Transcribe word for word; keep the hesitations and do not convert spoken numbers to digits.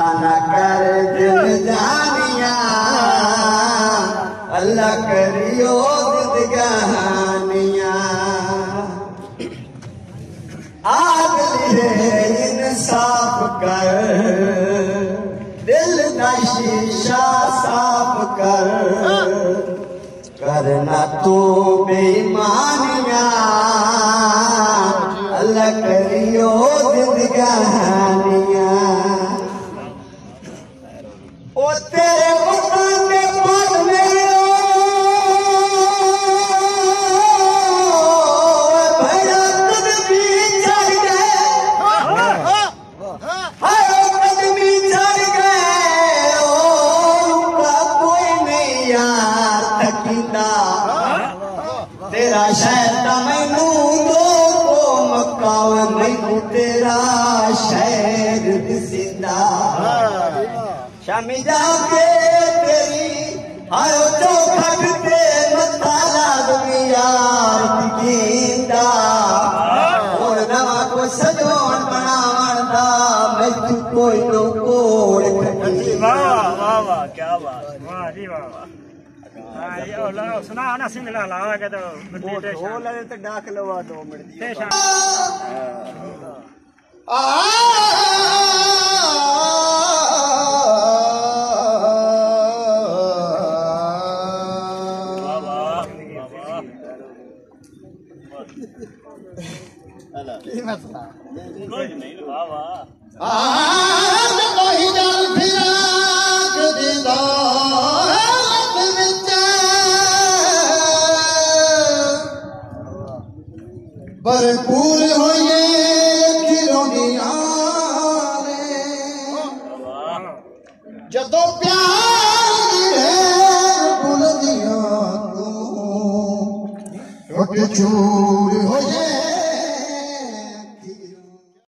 خانہ کر دل جانیاں اللہ کریو زندگانیاں عادل ہے انصاف کر دل دا شیشہ صاف کر کرنا تو بے ایمانیاں اللہ کریو زندگانیاں او تیرے وطن میں پڑھ میرے بھیا قدمی چڑھ گئے ہائے قدمی چڑھ گئے او کا کوئی نہیں یار تکیندہ تیرا شہر مینوں دو کو مکاو مینوں تیرا شہر دسیندا شامی جا کے تیری آئو چوکھٹ تے متھا لازمی یار تکیندا اور نواں کو سجون بناون دا میں کوئی نو کوڑ کھٹی واہ واہ واہ کیا بات واہ جی واہ واہ ہاں یہ اللہ سنا نا سنگ لا لا کے تو وہ لے تے ڈاک لوا دو منٹ دی بھرپور ہوئیے کھلونیاں جدو پیار ہے بلندیاں تو ٹوٹ چور ہوئے